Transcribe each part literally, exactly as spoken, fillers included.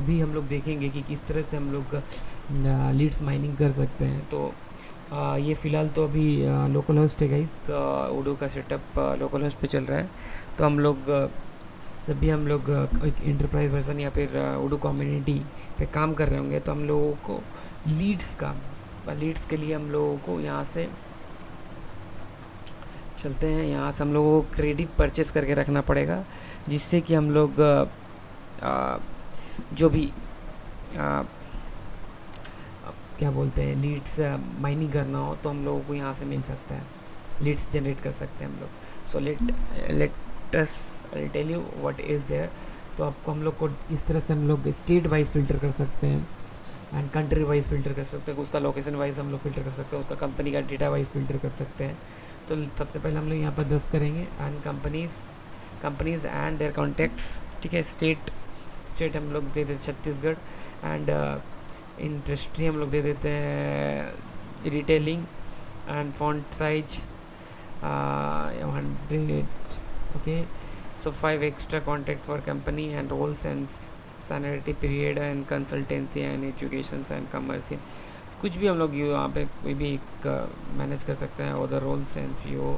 भी हम लोग देखेंगे कि किस तरह से हम लोग लीड्स माइनिंग कर सकते हैं। तो आ, ये फ़िलहाल तो अभी लोकल होस्ट है गाइस, उडो का सेटअप लोकल होस्ट पे चल रहा है। तो हम लोग आ, जब भी हम लोग आ, एक इंटरप्राइज वर्जन या फिर उडो कम्युनिटी पे काम कर रहे होंगे तो हम लोगों को लीड्स का लीड्स के लिए हम लोगों को यहाँ से चलते हैं, यहाँ से हम लोगों को क्रेडिट परचेस करके रखना पड़ेगा, जिससे कि हम लोग आ, जो भी आ, क्या बोलते हैं लीड्स माइनिंग करना हो तो हम लोगों को यहाँ से मिल सकता है, लीड्स जनरेट कर सकते हैं हम लोग। So let let us I tell you what is there. तो आपको हम लोग को इस तरह से हम लोग स्टेट वाइज फ़िल्टर कर सकते हैं एंड कंट्री वाइज फ़िल्टर कर सकते हैं, उसका लोकेशन वाइज हम लोग फ़िल्टर कर सकते हैं, उसका कंपनी का डेटा वाइज फ़िल्टर कर सकते हैं। तो सबसे पहले हम लोग यहाँ पर दस करेंगे and companies companies and their contacts, ठीक है। स्टेट स्टेट हम लोग दे देते छत्तीसगढ़ एंड इंडस्ट्री हम लोग दे देते हैं retailing and font size hundred, okay. So five extra contact for company and roles and sanity period and consultancy and education and commercial, कुछ भी हम लोग यहाँ पे कोई भी एक मैनेज कर सकते हैं। Other roles and CO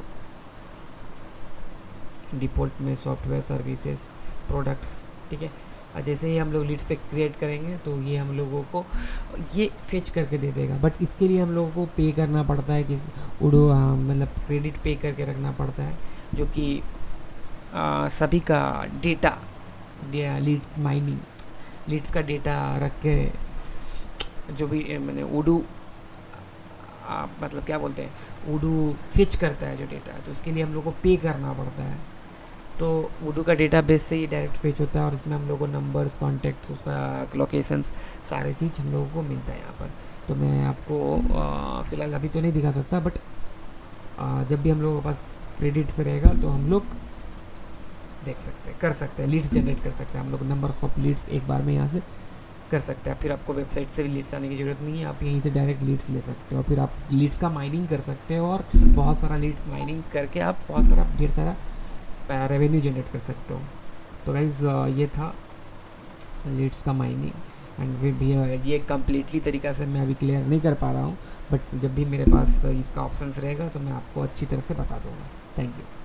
default में सॉफ्टवेयर सर्विसेज प्रोडक्ट्स, ठीक है। जैसे ही हम लोग लीड्स पे क्रिएट करेंगे तो ये हम लोगों को ये फेच करके दे देगा, बट इसके लिए हम लोगों को पे करना पड़ता है कि उडो मतलब क्रेडिट पे करके रखना पड़ता है, जो कि आ, सभी का डेटा लीड्स माइनिंग लीड्स का डेटा रख के जो भी मैंने उडो मतलब क्या बोलते हैं उडो फेच करता है जो डेटा है, तो उसके लिए हम लोग को पे करना पड़ता है। तो उडो का डेटा बेस से ही डायरेक्ट फेच होता है और इसमें हम लोग को नंबर्स कॉन्टैक्ट्स उसका लोकेशंस सारे चीज़ हम लोगों को मिलता है यहाँ पर। तो मैं आपको फ़िलहाल अभी तो नहीं दिखा सकता, बट आ, जब भी हम लोगों के पास क्रेडिट्स रहेगा तो हम लोग देख सकते हैं कर सकते हैं लीड्स जनरेट कर सकते हैं। हम लोग नंबर्स ऑफ लीड्स एक बार में यहाँ से कर सकते हैं। फिर आपको वेबसाइट से भी लीड्स आने की ज़रूरत नहीं है, आप यहीं से डायरेक्ट लीड्स ले सकते हो, फिर आप लीड्स का माइनिंग कर सकते हो और बहुत सारा लीड्स माइनिंग करके आप बहुत सारा ढेर सारा रेवेन्यू जनरेट कर सकते हो। तो गाइज़ ये था लीड्स का माइनिंग एंड फिर भी ये कम्प्लीटली तरीक़ा से मैं अभी क्लियर नहीं कर पा रहा हूँ, बट जब भी मेरे पास इसका ऑप्शंस रहेगा तो मैं आपको अच्छी तरह से बता दूँगा। Thank you.